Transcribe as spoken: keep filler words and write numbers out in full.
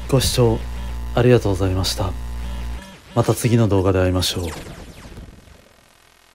ご視聴ありがとうございました。また次の動画で会いましょう。